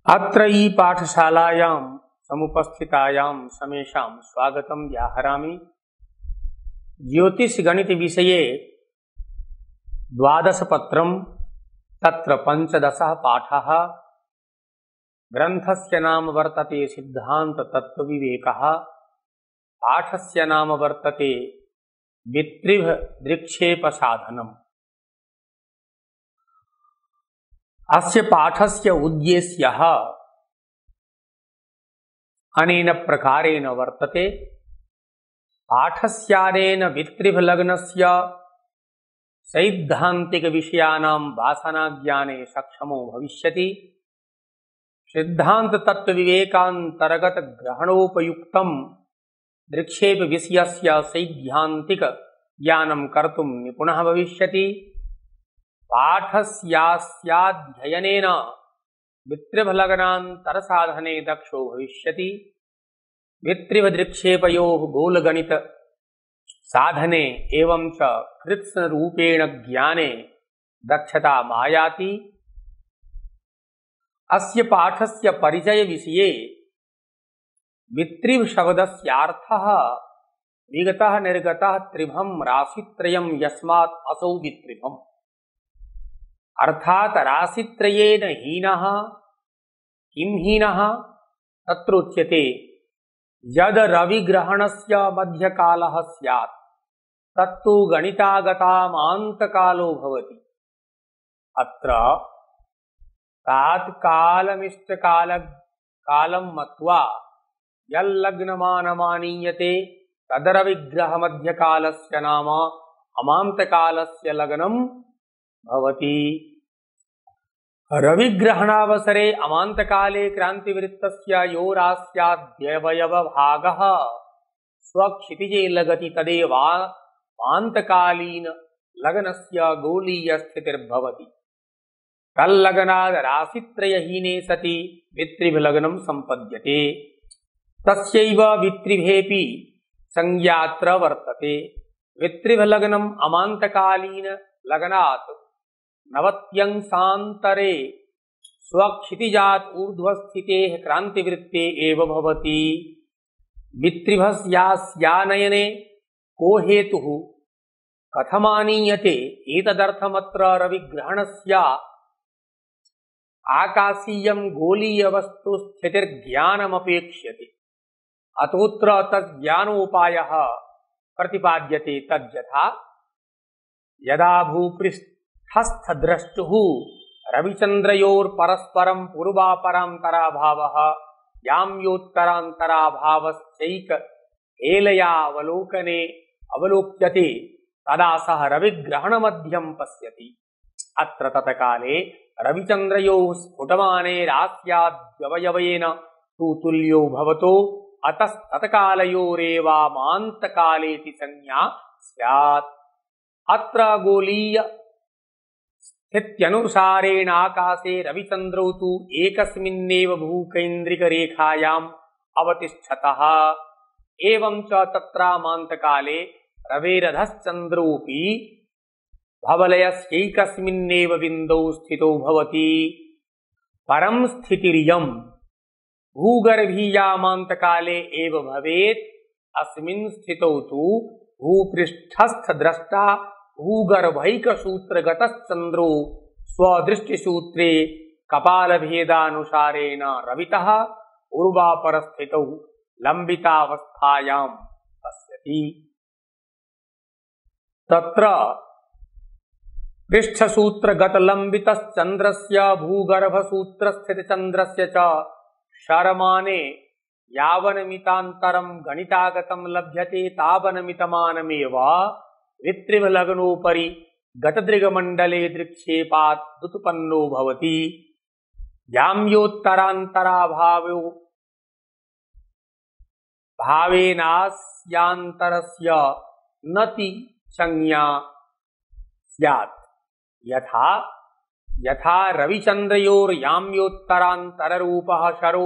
अत्र ई पाठशालायां समुपस्थितायां समेषां स्वागतं व्याहरामि। ज्योतिषगणितविषये द्वादशपत्रं तत्र 15 पाठः। ग्रन्थस्य नाम वर्तते सिद्धान्ततत्त्वविवेकः। पाठस्य नाम वर्तते वित्रिभदृक्षेपसाधनम्। अस्य पाठस्य उद्देश्यः अनेन प्रकारेण वर्तते। पाठस्यानेन वित्रिभलग्नस्य सैद्धान्तिकविषयाणां वासनाज्ञाने सक्षमो भविष्यति। सिद्धान्ततत्त्वविवेकान्तर्गतग्रहणोपयुक्तं दृक्षेपविषयस्य सैद्धान्तिकज्ञानं कर्तुं निपुणः भविष्यति। पाठस्यास्याध्ययनेन वित्रिभलग्नान्तरसाधने दक्षो भविष्यति। वित्रिभदृक्षेपयोः गोलगणित साधने एवं च कृत्स्नरूपेण ज्ञाने दक्षता मायाति। अस्य पाठस्य परिचय विषये वित्रिभ शब्दस्यार्थः विगतः निर्गतः त्रिभं राशित्रयं यस्मात् असौ वित्रिभम्। अर्थात राशित्रयेन हीनः किं हीनः तत्रोच्यते। यद रविग्रहणस्य मध्यकालः स्यात् तत्तु गणितागतामान्तकालो भवति। अत्र तात्कालमिष्टकालं मत्वा यल्लग्नमानमानीयते तदरविग्रहमध्यकालस्य नाम अमान्तकालस्य लग्नं भवति। रविग्रहणावसरे अमान्तकाले क्रान्तिवृत्तस्य यो रास्याद्यवयवभागः स्वक्षितिजे लगति तदेवान्तकालीन लग्नस्य गोलीयस्थितिर्भवति। तल्लग्नाद् राशित्रयहीने सति वित्रिभलग्नं सम्पद्यते। तस्यैव वित्रिभेऽपि संज्ञात्र वर्तते। वित्रिभलग्नम् अमान्तकालीन लग्नात् नवत्यंशान्तरे स्वक्षितिजात् ऊर्ध्वस्थितेः क्रान्तिवृत्ते एव भवति। वित्रिभस्यानयने को हेतुः कथमानीयते एतदर्थमत्र रविग्रहणस्य आकाशीयं गोलीयवस्तुस्थितिर्ज्ञानमपेक्ष्यते। अतोऽत्र तज्ज्ञानोपायः प्रतिपाद्यते। तज्जथा यदा भूपृष्ठस्थद्रष्टुः रविचन्द्रयोर्परस्परं पूर्वापरान्तराभावः याम्योत्तरान्तराभावश्चैक एलयावलोकने अवलोक्यते तदा सः रविग्रहणमध्यं पश्यति। अत्र तत्काले रविचन्द्रयोः स्फुटमाने रास्याद्यवयवेन तु तुल्यो भवतो अतस्तत्कालयोरेवामान्तकालेति संज्ञा स्यात्। अत्र गोलीय स्थित्यनुसारेण आकाशे रविचन्द्रौ तु एकस्मिन्नेव भूकैन्द्रिकरेखायाम् अवतिष्ठतः। एवं च तत्रामान्तकाले रवेरधश्चन्द्रोऽपि भवलयस्यैकस्मिन्नेव बिन्दौ स्थितो भवति। परं स्थितिरियं भूगर्भीयामान्तकाले एव भवेत्। अस्मिन् स्थितौ तु भूपृष्ठस्थद्रष्टा भूगर्भैकसूत्रगतश्चन्द्रो स्वदृष्टिसूत्रे कपालभेदानुसारेण रवितः पूर्वापरस्थितौ लम्बितावस्थायां पश्यति। तत्र पृष्ठसूत्रगतलम्बितश्चन्द्रस्य भूगर्भसूत्रस्थितचन्द्रस्य च शरमाने यावन्मितान्तरं गणितागतं लभ्यते तावन्मितमानमेव वित्रिभलग्नोपरि गतदृगमण्डले दृक्षेपात् दुत्पन्नो भवति। याम्योत्तरान्तराभावो भावेनास्यान्तरस्य नति संज्ञा स्यात्। यथा रविचन्द्रयोर्याम्योत्तरान्तररूपः शरो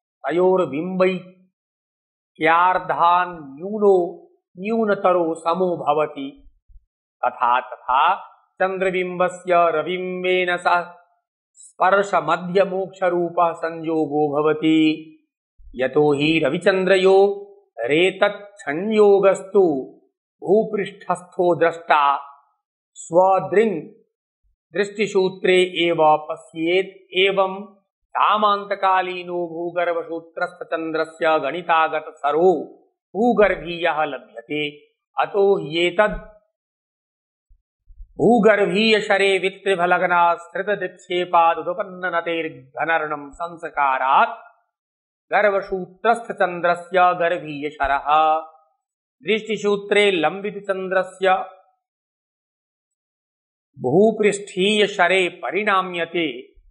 तयोर्बिम्बैक्यार्धान् न्यूनतरो समो भवति। तथा चन्द्रबिम्बस्य रविबिम्बेन सह स्पर्श मध्य मोक्ष रूप संयोगो भवति। यतो हि रविचंद्रयो रेतच्छंयोगस्तु भूपृष्ठस्थो द्रष्टा स्वदृङ् दृष्टिसूत्रे एव पश्येत्। एवं सामान्तकालीनो भूगर्भसूत्रस्थचन्द्रस्य गणितागत सरो भूगर्भीयः लभ्यते। अतो ह्येतद् भूगर्भीय शरे वित्रिभलग्नाश्रितदिक्षेपादुपन्ननतेर्घनर्णं संस्कारात् गर्भसूत्रस्थचन्द्रस्य गर्भीय शरः दृष्टिसूत्रे लम्बितचन्द्रस्य भूपृष्ठीय शरे परिणाम्यते।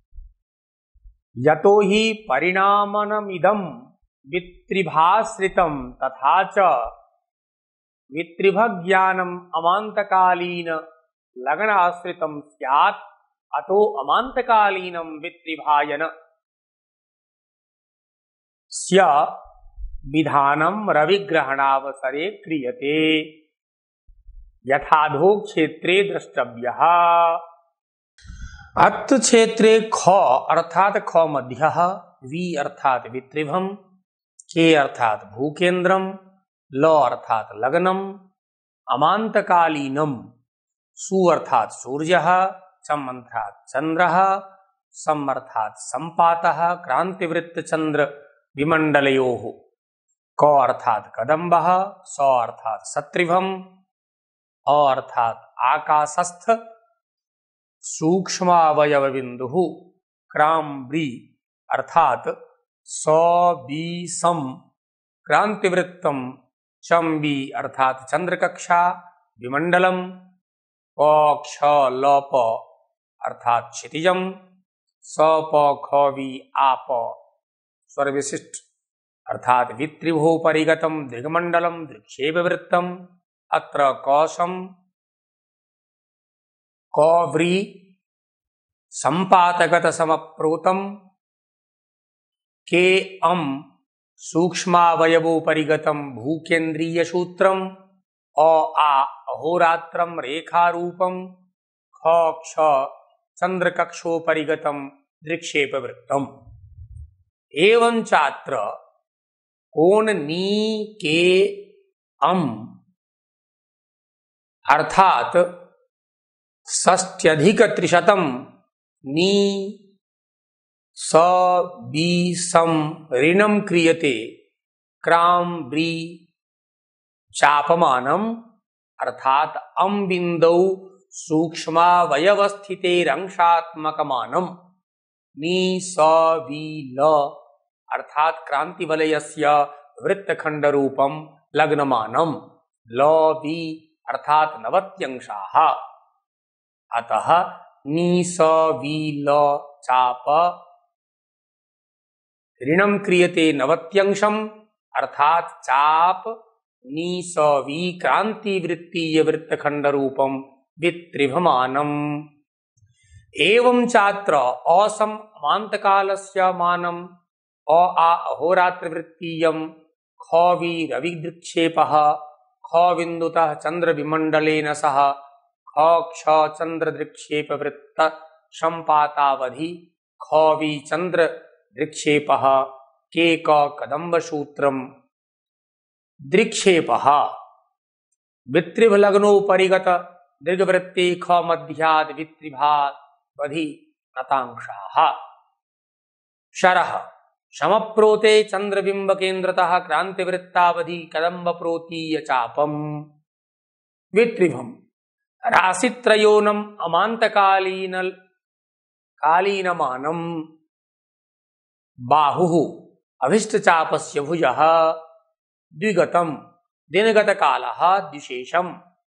यतो हि परिणामनमिदं वित्रिभाश्रितं तथा च वित्रिभज्ञानम् अमान्तकालीन लग्नाश्रितं स्यात्। अतो अमान्तकालीनं वित्रिभायन स्य विधानं रविग्रहणावसरे क्रियते। यथाधो क्षेत्रे द्रष्टव्यः। अत्र क्षेत्रे ख अर्थात ख मध्यः, वि अर्थात वित्रिभम, के अर्थात भूकेन्द्रम, ल अर्थात लग्नम, अमान्तकालीनम, सु अर्थात सूर्यः, चम अर्थात चंद्रः, सम अर्थात संपातः क्रांतिवृत्त चंद्र विमंडलयोः, क अर्थात कदम्बः, स अर्थात सत्रिभम, अ अर्थात आकाशस्थ सूक्ष्मावयव बिंदुः, क्राम्ब्री अर्थात सम क्रांतिवृत्तम, चंबी अर्थात चंद्रकक्षा विमंडलम, क्ष लप अर्थात क्षितिजम, सप खवि आप स्वर्विशिष्ट अर्थात वित्रिभो परिगतम दृग्मंडलम दृक्षेपवृत्तम। अत्र कौशम कौव्री संपातगत समप्रोतम, के अम सूक्ष्मावयवो परिगतम भूकेन्द्रीय सूत्रम, अ आ अहोरात्रम रेखारूपम, ख क्ष चंद्रकक्षो परिगतम दृक्षेपवृत्तम। एवं चात्र कोण नी के अम अर्थात षष्ट्यधिकत्रिशतम नी स बी सम ऋणम क्रियते। क्राम्ब्री चापमानम अर्थात अम बिंदौ सूक्ष्मावयवस्थितेरंशात्मकमानम, नी स वी ल अर्थात क्रांतिवलयस्य वृत्तखंडरूपम लग्नमानम, ल वी अर्थात नवत्यंशाः। अतः नी स वी ल चाप ऋणम क्रियते नवत्यंशम अर्थात चाप नी स वी क्रांतिवृत्तीय वृत्तखंडरूपम वित्रिभमानम। एवं चात्र असम अमान्तकालस्य मानम, अ आ अहोरात्रवृत्तीयम, ख वि रविदृक्षेपः, ख बिंदुतः चंद्रविमंडलेन सह, ख क्ष चंद्रदृक्षेपवृत्त संपातावधि, ख वि चंद्रदृक्षेपः, के क कदम्बसूत्रम दृक्षेपः। वित्रिभलग्नो परिगत दीर्घवृत्ति ख मध्याद वित्रिभावधि नतांशाः। शरः समप्रोते चंद्रबिंब केन्द्रतः क्रांतिवृत्तावधि कदम्ब प्रोतीय चापम। वित्रिभम राशित्रयोनम अमान्तकालीनमानम, बाहुः अभिष्टचापस्य भुजः, द्विगतम दिनगतकालः द्विशेषम,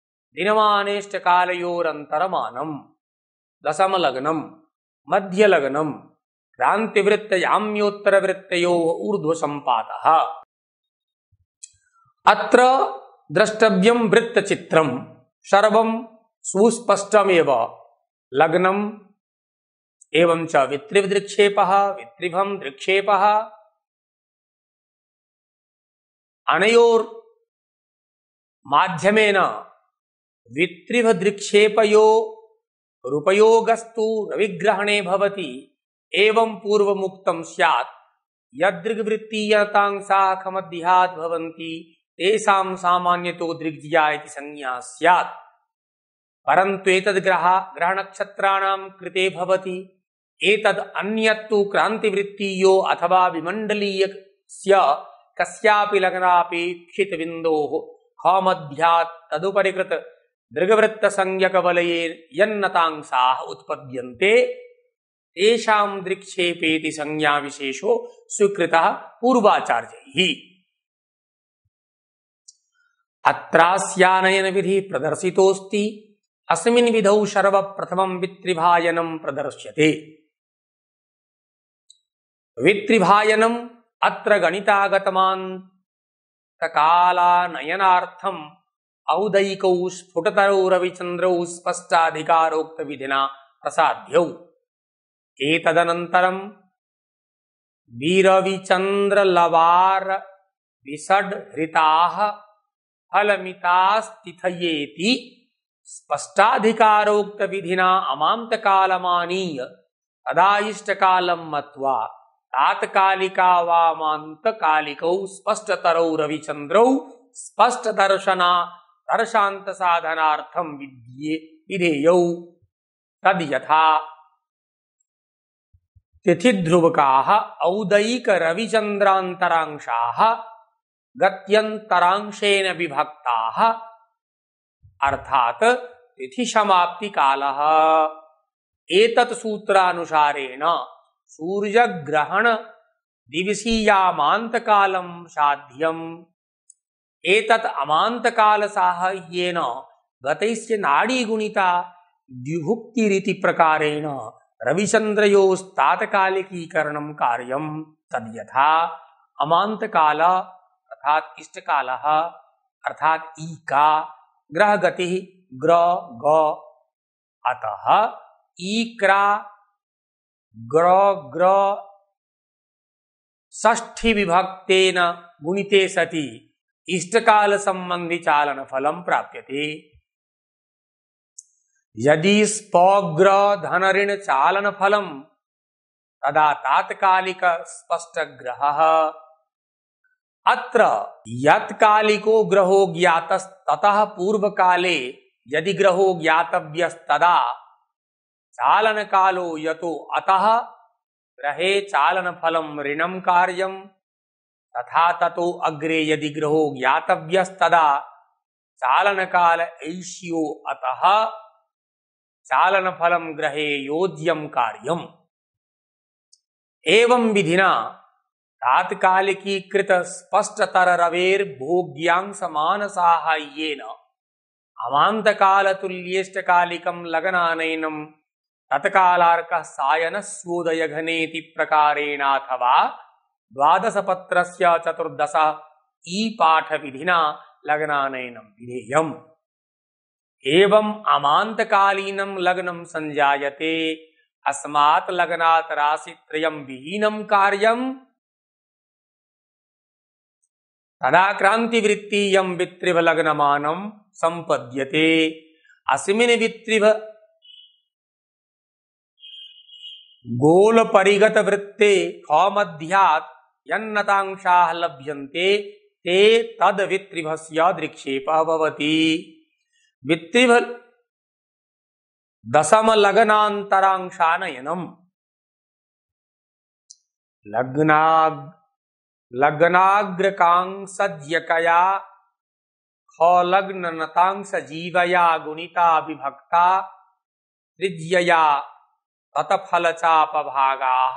दिनमानेष्टकालयोरन्तरमानम, दशमलग्नम मध्यलग्नम क्रांतिवृत्तयाम्योत्तरवृत्तयोः ऊर्ध्वसंपातः। अत्र द्रष्टव्यं वृत्तचित्रं सर्वं सुस्पष्टमेव। लग्नम एवं च वित्रिवदृक्षेपः, वित्रिभं दृक्षेपः, अनयोर माध्यमेन वित्रिभदृक्षेपयो रूपयोगस्तु रविग्रहणे भवति। एवं पूर्वमुक्तं स्यात् यदृग्वृत्तीयतांसाः खमध्यात् भवन्ति तेषां सामान्यतो दृग्ज्या इति संज्ञा स्यात्। परन्तु एतद् ग्रहनक्षत्राणां कृते भवति। एतद् अन्यत्तु क्रान्तिवृत्तीयो अथवा विमण्डलीयस्य कस्यापि लग्नापेक्षितबिन्दोः खमध्यात् तदुपरिकृत दृग्वृत्तसंज्ञकवलये यन्नतांसाः उत्पद्यन्ते तेषां दृक्षेपेति संज्ञाविशेषो स्वीकृतः पूर्वाचार्यैः। अत्रास्यानयन विधि प्रदर्शितोऽस्ति। अस्मिन् विधौ सर्वप्रथमं वित्रिभायनं प्रदर्श्यते। वित्रिभायनम् अत्र गणितागतमान्तकालानयनार्थम् औदैकौ स्फुटतरौ रविचन्द्रौ स्पष्टाधिकारोक्तविधिना प्रसाद्यौ। एतदनन्तरं विरविचन्द्रलवार विषड्हृताः फलमितास्तिथयेति स्पष्टाधिकारोक्तविधिना अमान्तकालमानीय तदाइष्टकालं मत्वा तात्कालिकावामान्तकालिकौ स्पष्टतरौ रविचन्द्रौ स्पष्टदर्शान्तसाधनार्थं विधेयौ। तद्यथा तिथिध्रुवकाः औदैक रविचन्द्रान्तरांशाः गत्यन्तरांशेन विभक्ताः अर्थात तिथिसमाप्तिकालः। एतत् सूत्रानुसारेण सूर्यग्रहण दिवसीयामान्तकालं साध्यम्। एतत् अमान्तकालसाहाय्येन गतैश्च नाडीगुणिता द्विभुक्तिरिति प्रकारेण रविचन्द्रयोस्तात्कालिकीकरणं कार्यम्। तद्यथा अमान्तकाल अर्थात इष्टकालः अर्थात ईका ग्रहगतिः ग्र ग अतः ईक्रा ग्र ग्र षष्ठी विभक्तेन गुणिते सति इष्टकाल संबंधी चालन फलं प्राप्यते। यदि स्पग्र धनऋण चालन फलं तदा तात्कालिक स्पष्ट ग्रहः। अत्र यत्कालिको ग्रहो ज्ञातस्ततः पूर्वकाले यदि ग्रहो ज्ञातव्यस्तदा चालन कालो यतो अतः ग्रहे चालन फलं ऋणं कार्यं तथा ततो अग्रे यदि ग्रहो ज्ञातव्यस्तदा चालन काल ऐष्यो अतः चालन फलं ग्रहे योज्यं कार्यम्। एवं विधिना तात्कालिकीकृत स्पष्टतर रवेर्भोग्यांश मानसाहाय्येन अमान्तकालतुल्येष्टकालिकं लगनानयनं तत्कालार्कः सायनस्योदयघनेति प्रकारेणाथवा द्वादशपत्रस्य 14 ई-पाठविधिना लग्नानयनं विधेयम्। एवं अमान्तकालीनं लग्नं संजायते अस्मात् लग्नात् राशित्रयं विहीनं कार्यं तदा क्रांतिवृत्तीयं वित्रिभ लग्नमानं संपद्यते। अस्मिन् वित्रिभ गोल परिगत वृत्ते खमध्यात् यन्नतांशाः लभ्यन्ते ते तद वित्रिभस्य दृक्षेपः भवति। वित्रिभ दशम लग्नान्तरांशानयनम् लग्नाग्रकांसज्यकया खलग्ननतांसजीवया गुणिता विभक्ता त्रिज्यया ततफलचापभागाः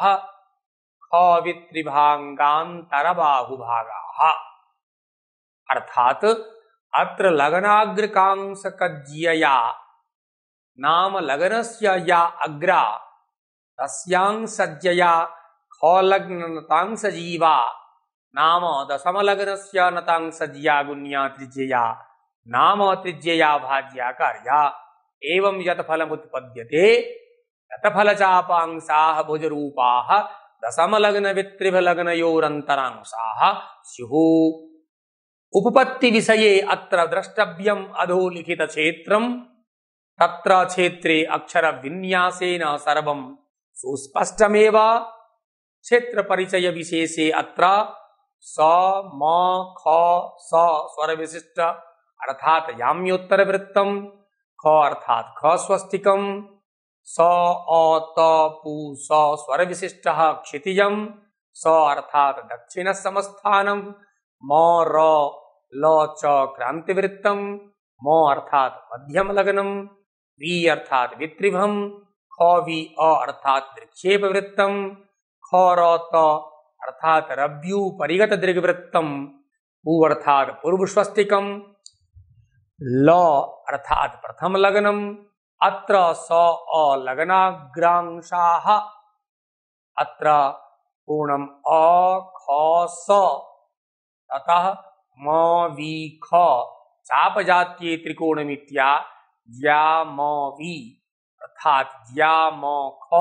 खवित्रिभागान्तरबाहुभागाः। अर्थात अत्र लग्नाग्रकांसकज्यया नाम लग्नस्य या अग्रा तस्यां सज्जया खलग्ननतांसजीवा नाम दशमलग्नस्य नतांसज्या गुण्या त्रिज्यया नाम त्रिज्यया भाज्या कार्या। एवं यत् फलमुत्पद्यते तत् फलचापांसाः भुजरूपाः दशमलग्न वित्रिभलग्नयोरन्तरांशाः स्युः। उपपत्ति विषये अत्र द्रष्टव्यम् अधोलिखित क्षेत्रम्। तत्र क्षेत्रे अक्षर विन्यासेन सर्वं सुस्पष्टमेव क्षेत्र परिचय विशेषे अत्र स म ख स स्वर विशिष्ट अर्थात याम्योत्तर वृत्तम, ख अर्थात ख स्वस्तिकम, स अ त पु स स्वर विशिष्ट क्षितिजम, स अर्थात दक्षिण समस्थानम, म र ल च क्रांतिवृत्तम, म अर्थात मध्यम लग्नम, वी अर्थात वित्रिभम, ख वी अ अर्थात विक्षेप वृत्तम, ख र त अर्थात रव्यू परिगत दीर्घवृत्तम, पु अर्थात पूर्व स्वस्तिकम, ल अर्थात प्रथम लग्नम, अत्र स अ लग्नाग्रांशाः, अत्र पूर्णम अ ख स, ततः म वी ख चाप जातीय त्रिकोणमित्या ज्या म वी अर्थात ज्या म ख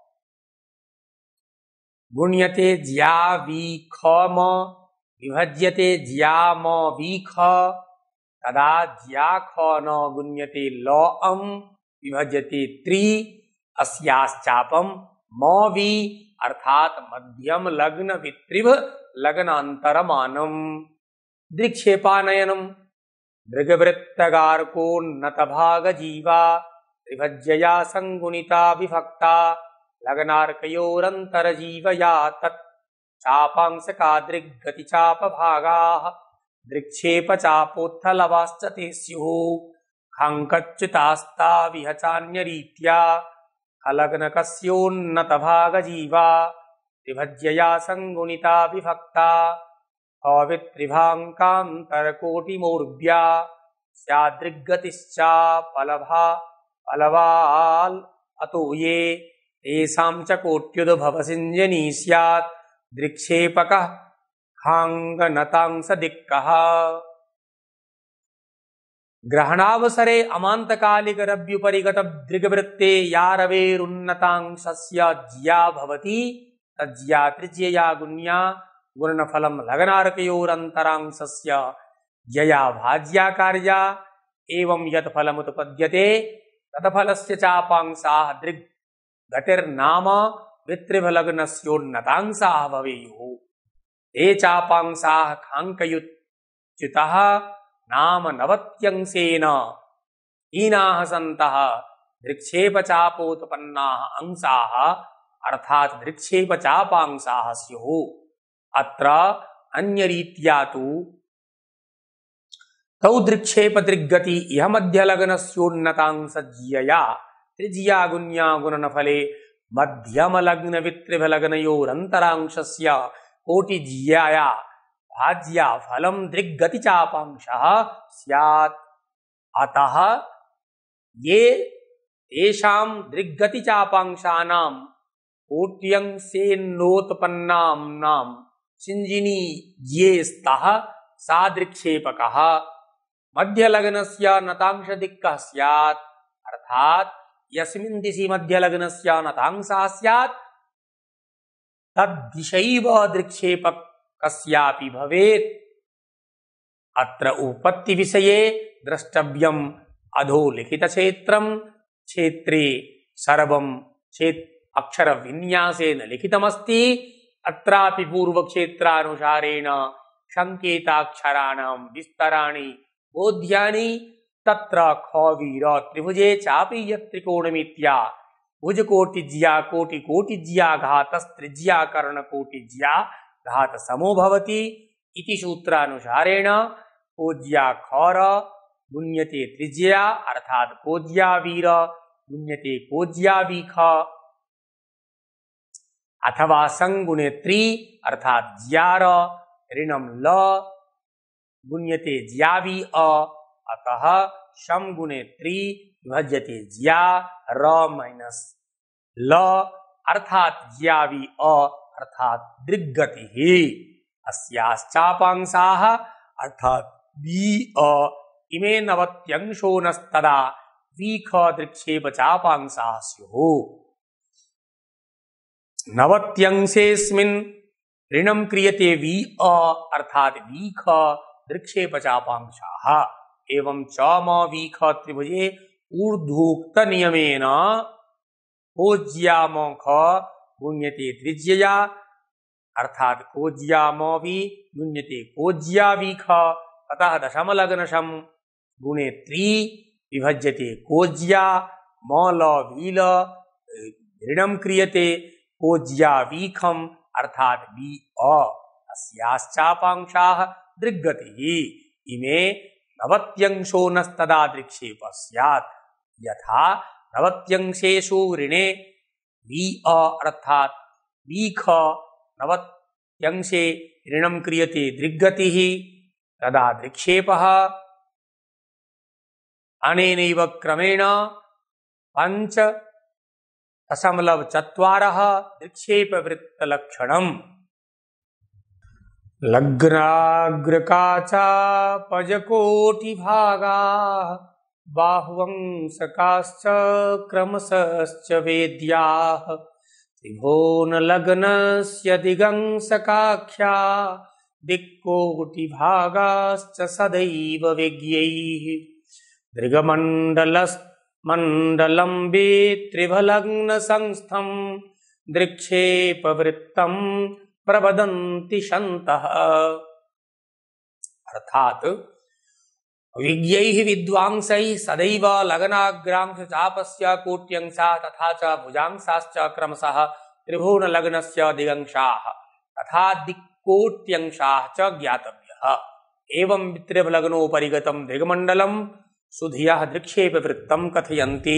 गुण्यते ज्या वी ख म विभज्यते ज्या म वी ख, तदा ज्या ख न गुण्यते ल अम विभज्यते त्रि अस्याश्चापम म वी अर्थात मध्यम लग्न वित्रिभ लग्नांतरमानम। दृक्षेपानयनम दृग्वृत्तगारकोन्नत भाग जीवा त्रिभज्यया संगुणिता विभक्ता लग्नार्कयोरंतर जीवया तत् चापांशका दृग्गति चाप भागाः दृक्षेप चापोत्थलवाश्च ते स्युः खंकच्युतास्ता विहचान्यरीत्या खलग्नकस्योन्नत भाग जीवा त्रिभज्यया संगुणिता विभक्ता अवित्रिभाङ्कान्तरकोटिमूर्व्या स्यादृग्गतिश्चा पलवाल अतो ये तेषां च कोट्युद्भवसिञ्जनी स्यात् दृक्षेपकः खाङ्गनतांसदिक्कः। ग्रहणावसरे अमान्तकालिक रव्युपरिगत दृग्वृत्ते या रवेरुन्नतांशस्य ज्या भवति तज्ज्या त्रिज्यया गुण्या गुणनफलं लग्नार्कयोरन्तरांशस्य ज्यया भाज्या कार्या एवं यत् फलमुत्पद्यते तत्फलस्य चापांशाः दृग्गतिर्नाम वित्रिभलग्नस्योन्नतांशाः भवेयुः। ते चापांशाः खाङ्कयुच्युतः नाम नवत्यंशेन हीनाः सन्तः दृक्षेपचापोत्पन्नाः अंशाः अर्थात दृक्षेपचापांशाः स्युः। अत्र अन्यरीत्या तु तौ दृक्षेप दृग्गति इह मध्यलग्नस्योन्नतांशज्यया त्रिज्या गुण्या गुणनफले मध्यमलग्न वित्रिभलग्नयोरन्तरांशस्य कोटिज्याया भाज्या फलं दृग्गति चापांशः स्यात्। अतः ये तेषां दृग्गति चापांशानां कोट्यंशेनोत्पन्नानां सिञ्जिनी ये स्तः सा दृक्षेपकः मध्यलग्नस्य नतांशदिक्कः स्यात्। अर्थात यस्मिन् दिशि मध्यलग्नस्य नतांशः स्यात् तद्दिशैव दृक्षेपकस्यापि भवेत्। अत्र उपपत्ति विषये द्रष्टव्यम् अधोलिखित क्षेत्रे सर्वं अक्षर विन्यासेन लिखितमस्ति। अत्रापि पूर्वक्षेत्रानुसारेण संकेताक्षराणां विस्तराणि बोध्यानि। तत्र खवीर त्रिभुजे चापि यत्त्रिकोणमित्या भुजकोटिज्या कोटिकोटिज्या घातस्त्रिज्या कर्णकोटिज्या घात समो भवति इति सूत्रानुसारेण कोज्या खर गुण्यते त्रिज्या अर्थात कोज्या वीर गुण्यते कोज्या वीख अथवा संगुणे त्रि अर्थात ज्यार ऋणम ल गुण्यते ज्यावी अ अतः समगुणे त्रि विभज्यते ज्या र माइनस ल अर्थात ज्यावी अ अर्थात दृग्गति ही अस्याश्चापांशाः अर्थात वी अ इमे नवत्यंशोनस्तदा वीख दृक्षेप चापांशाः स्युः। नवत्यंशेऽस्मिन् ऋणं क्रियते वी अ अर्थात वीख दृक्षेप चापांशाः एवं च म वीख त्रिभुजे ऊर्ध्वोक्त नियमेन कोज्याम ख गुण्यते त्रिज्यया अर्थात कोज्याम भी गुण्यते कोज्या भी ख अतः दशम लग्नशम गुणे त्रि विभज्यते कोज्या मल वील ऋणम क्रियते कोज्या वीखम अर्थात वी अस्याश्चापांशाः दृग्गतिः इमे नवत्यंशो नस्तदा दृक्षेप स्यात् यथा नवत्यंशेषु ऋणे वी अर्थात वीख नवत्यंशे ऋणम क्रियते दृग्गतिः तदा दृक्षेपः अनेनैव क्रमेण 5.4 दृक्षेपवृत्तलक्षणम् लग्नाग्रकाचापजकोटिभागाः बाहुवंशकाश्च क्रमशश्च वेद्याः त्रिभुवनलग्नस्य दिगंशकाख्या दिक्कोटिभागाश्च सदैव वेद्यैः दृगमण्डलं वेत्त्रिभलग्नसंस्थं दृक्षेपवृत्तं प्रवदन्ति शन्तः अर्थात विज्ञैः विद्वांसैः सदैव लग्नाग्रांश चापस्य कोट्यंशाः तथा च भुजांशाश्च क्रमशः त्रिभुवनलग्नस्य दिगंशाः तथा दिक्कोट्यंशाः च ज्ञातव्यः एवं त्रिभुवनलग्नोपरिगतं दिग्मण्डलं सुधियः दृक्षेपवृत्तं कथयन्ति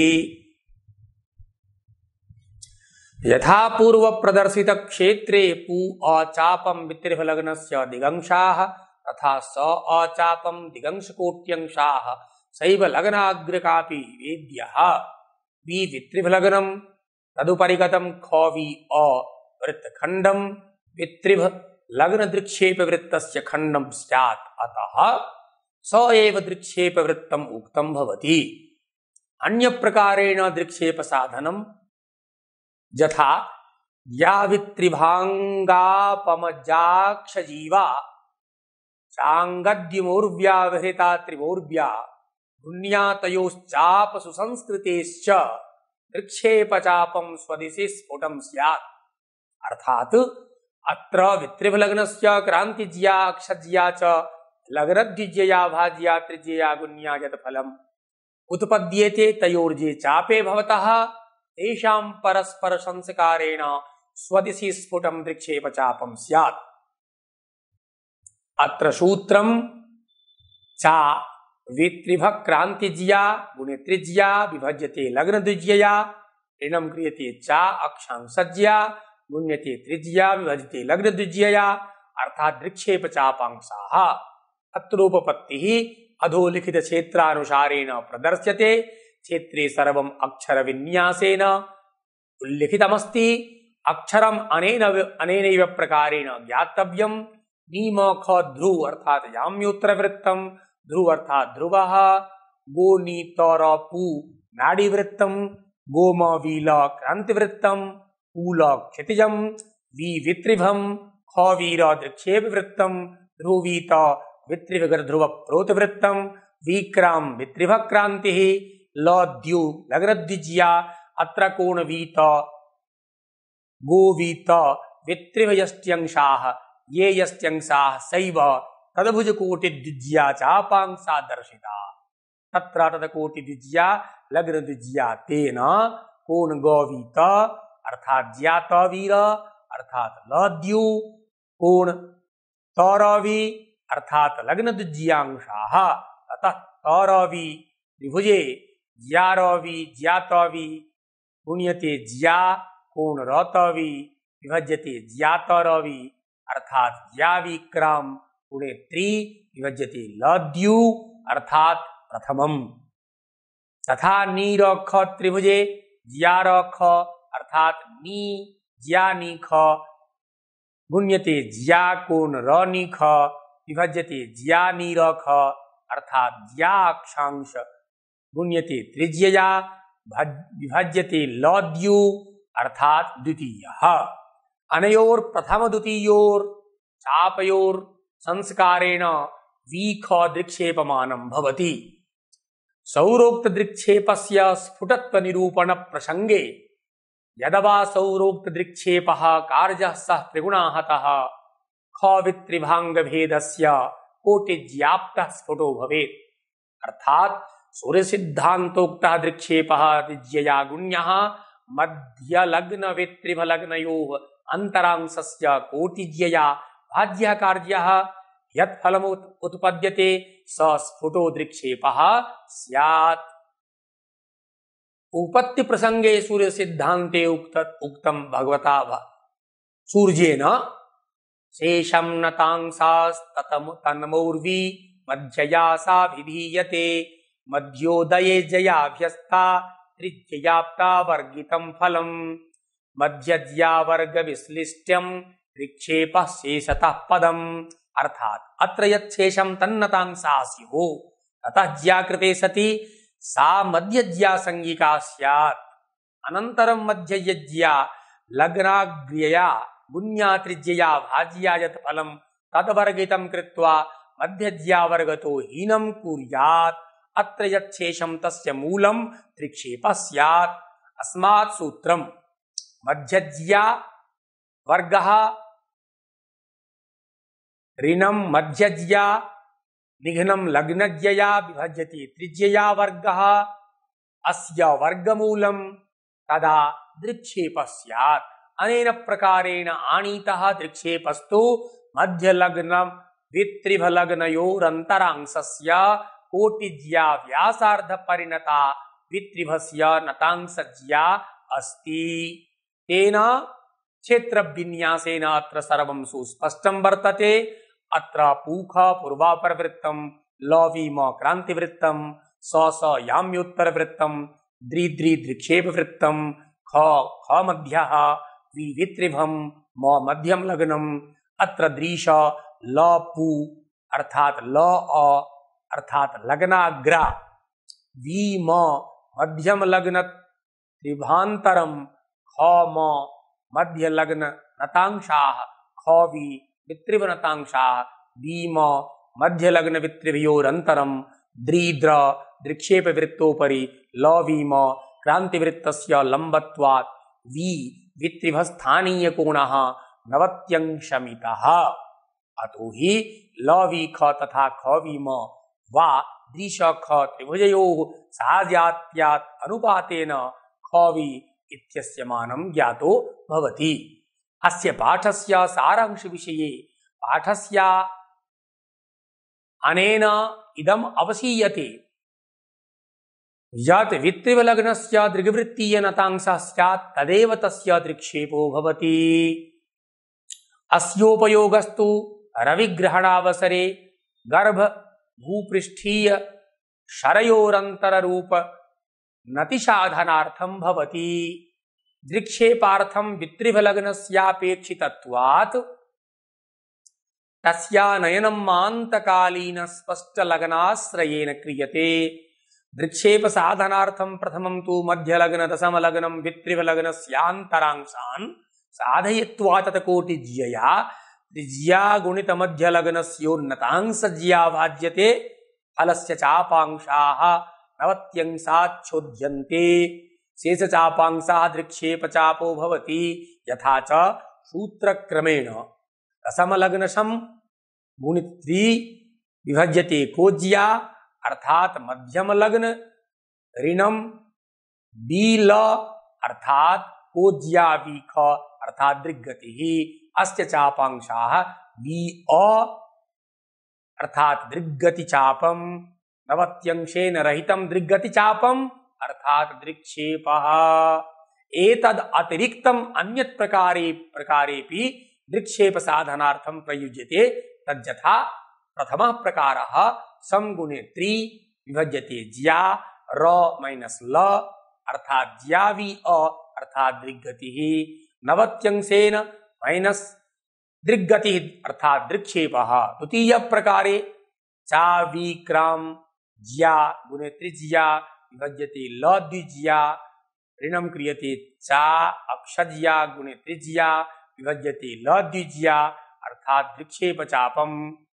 यथा पूर्व प्रदर्शित क्षेत्रे पू अचापम वित्रिभलग्नस्य दिगंशाः तथा स अचापम दिगंशकोट्यंशाः सैव लग्नाग्रकापि वेद्यः वि वित्रिभलग्नं तदुपरिगतं ख वि वृत्तखण्डं वित्रिभ लग्नदृक्षेपवृत्तस्य खण्डं स्यात् अतः स एव दृक्षेपवृत्तम् उक्तं भवति अन्यप्रकारेण दृक्षेपसाधनं यथा यावित्रिभाङ्गापमजाक्षजीवा चाङ्गद्युमोर्व्यावहृता त्रिमोर्व्या गुण्यातयोश्चापसु संस्कृतेश्च दृक्षेपचापं स्वदिशि स्फुटं स्यात् अर्थात अत्र वित्रिभलग्नस्य क्रान्तिज्या अक्षज्या च लग्नद्विज्यया भाज्या त्रिज्यया गुण्या यत् फलम् उत्पद्येते तयोर्जे चापे भवतः तेषां परस्पर संस्कारेण स्वदिशि स्फुटं दृक्षेपचापं स्यात् अत्र सूत्रं चा वित्रिभक्रान्तिज्या गुणे त्रिज्या विभज्यते लग्नद्विज्यया ऋणं क्रियते चा अक्षांशज्या गुण्यते त्रिज्या विभज्यते लग्नद्विज्यया अर्थात् दृक्षेपचापांशाः अत्रोपपत्तिः अधोलिखित क्षेत्रानुसारेण प्रदर्श्यते क्षेत्रे सर्वम् अक्षर विन्यासेन उल्लिखितमस्ति अक्षरम् अनेनैव प्रकारेण ज्ञातव्यं नीम ख ध्रुव अर्थात याम्योत्तरवृत्तं ध्रुव अर्थात ध्रुवः गो नी तर पू नाडीवृत्तं गोम वील क्रांतिवृत्तं कूल क्षितिजं वी वित्रिभं ख वीर दृक्षेपवृत्तं ध्रुवीत वित्रिभगर्ध्रुव प्रोतवृत्तं विक्राम वित्रिभक्रांतिः लद्यु लग्नद्विज्या अत्र कोणवीत गोवीत वित्रिभयष्ट्यंशाः ये यष्ट्यंशाः सैव तदभुजकोटिद्विज्या चापांसा दर्शिता तत्र तदकोटिद्विज्या लग्नद्विज्या तेन कोण गवीत अर्थात ज्यातवीर अर्थात लद्यु कोण तरवी अर्थात लग्नद्विज्यांशाः अतः तरवी त्रिभुजे ज्यारवी ज्यातवी गुण्यते ज्या कोण रतवी विभज्यते ज्यातरवी अर्थात ज्याविक्राम गुणे त्रि विभज्यते लद्यु अर्थात प्रथमम तथा नीरख त्रिभुजे ज्यारख अर्थात नी ज्यानिख गुण्यते ज्या कोण रनिख विभज्यते ज्यानिरख अर्थात ज्याक्षांश गुण्यते त्रिज्यया विभज्यते लद्यु अर्थात द्वितीयः अनयोर प्रथम द्वितीयोर चापयोर संस्कारेण वीख दृक्षेपमानं भवति सौरोक्त दृक्षेपस्य स्फुटत्व निरूपण प्रसंगे यदवासौरोक्त दृक्षेपः कार्यः सः त्रिगुणाहतः ख वित्रिभांग भेदस्य कोटिज्याप्तः स्फुटो भवेत्। अर्थात सूर्य सिद्धांतोक्तः दृक्षेपः विज्ञया गुण्यः मध्य लग्न वित्रिभ लग्नयोः अंतरांशस्य कोटिज्यया भाज्यः कार्यः यत् फलम् उत्पद्यते स स्फुटो दृक्षेपः स्यात्। उपपत्ति प्रसंगे सूर्य सिद्धांते उक्तम भगवता सूर्येन शेषं नतांसास्तन्मौर्वी मध्यया सा विधीयते मध्योदये जयाभ्यस्ता त्रिज्ययाप्ता वर्गितं फलम् मध्यज्या वर्ग विश्लिष्टं विक्षेपः शेषतः पदम्। अर्थात अत्र यत् शेषं तन्नतांसा स्युः ततः ज्या कृते सति सा मध्यज्या संज्ञिका स्यात्। अनन्तरं मध्ययज्या लग्नाग्र्यया गुण्या त्रिज्यया भाज्या यत् फलं तद्वर्गितं कृत्वा मध्यज्या वर्गतो हीनं कुर्यात्। अत्र यत् शेषं तस्य मूलं त्रिक्षेपः स्यात्। अस्मात् सूत्रं मध्यज्या वर्गः ऋणं मध्यज्या निघ्नं लग्नज्यया विभज्यते त्रिज्यया वर्गः अस्य वर्गमूलं तदा दृक्षेपः स्यात्। अनेन प्रकारेण आनीतः दृक्षेपस्तु मध्यलग्नं वित्रिभलग्नयोरन्तरांशस्य कोटिज्या व्यासार्ध परिणता वित्रिभस्य नतांशज्या अस्ति। तेन क्षेत्रविन्यासेन अत्र सर्वं सुस्पष्टं वर्तते। अत्र पूख पूर्वापरवृत्तं लवीम क्रांतिवृत्तं स याम्योत्तरवृत्तं द्रि दृक्षेपवृत्तं ख मध्यः वित्रिभं म मध्यम लग्नम। अत्र दृश ल पू अर्थात ल अर्थात लग्नाग्रा वी म मध्यम लग्न त्रिभांतरम ख म मध्य लग्न नतांशाः ख वि वित्रिभ नतांशाः वी म मध्य लग्न वित्रिभयोरन्तरं द्रिद्र दृक्षेप वृत्तोपरि ल वी म क्रांतिवृत्तस्य लंबत्वात् वि वित्रिभ स्थानीय कोणः 90अंशमितः। अतो हि ल वि ख तथा ख वि म वा दृश ख त्रिभुजयोः साजात्यात् अनुपातेन ख वि इत्यस्य मानं ज्ञातो भवति। अस्य पाठस्य सारांश विषये पाठस्य अनेन इदम् अवसीयते यत् वित्रिवलग्नस्य दृग्वृत्तीय नतांशः स्यात् तदेव तस्य दृक्षेपो भवति। अस्योपयोगस्तु रविग्रहणावसरे गर्भ भूपृष्ठीय शरयोरन्तररूप नतिसाधनार्थं भवति। दृक्षेपार्थं वित्रिभलग्नस्यापेक्षितत्वात् तस्या नयनं मान्तकालीन स्पष्टलग्नाश्रयेण क्रियते। दृक्षेप साधनार्थं प्रथमं तु मध्यलग्न दशमलग्नं वित्रिभलग्नस्यान्तरांशान् साधयित्वा तत्कोटिज्यया त्रिज्या गुणित मध्यलग्नस्योन्नतांशज्या भाज्यते फलस्य चापांशाः 90अंशाच्छोद्यन्ते शेषचापांशाः दृक्षेपचापो भवति। यथा च सूत्रक्रमेण दशमलग्नशं गुणित 3 विभज्यते कोज्या अर्थात मध्यम लग्न ऋणम बील अर्थात कोज्या वीख अर्थात दृग्गति अस्य चापांशाः बी अर्थात दृग्गति चापम 90अंशेन रहितं दृग्गति चापम अर्थात दृक्षेपः। एतद् अतिरिक्तम् अन्यत् प्रकारेपि दृक्षेप साधनार्थं प्रयुज्यते। तद्यथा प्रथमः प्रकारः समगुणे 3 विभज्यते ज्या र माइनस ल अर्थात ज्या वि अर्थात दृग्गतिः 90अंशेन माइनस दृग्गतिः अर्थात दृक्षेपः। द्वितीय प्रकारे चा वि क्राम ज्या गुणे त्रिज्या विभज्यते ल द्विज्या ऋणं क्रियते चा अक्षज्या गुणे त्रिज्या विभज्यते ल द्विज्या अर्थात दृक्षेप चापम।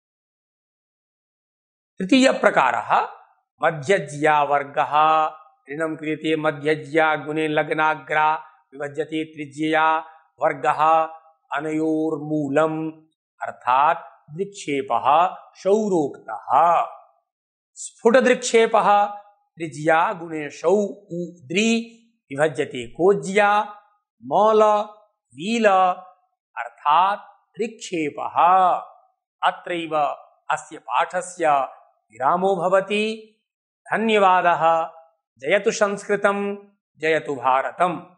तृतीय प्रकारः मध्यज्या वर्गः ऋणं क्रियते मध्यज्या गुणे लग्नाग्रा विभज्यते त्रिज्यया वर्गः अनयोर्मूलम् अर्थात दृक्षेपः सौरोक्तः। स्फुटदृक्षेपः त्रिज्या गुणे सौ द्रि विभज्यते कोज्या मौल वील अर्थात दृक्षेपः। अत्रैव अस्य पाठस्य विरामो भवति। धन्यवादः। जयतु संस्कृतं, जयतु भारतम्।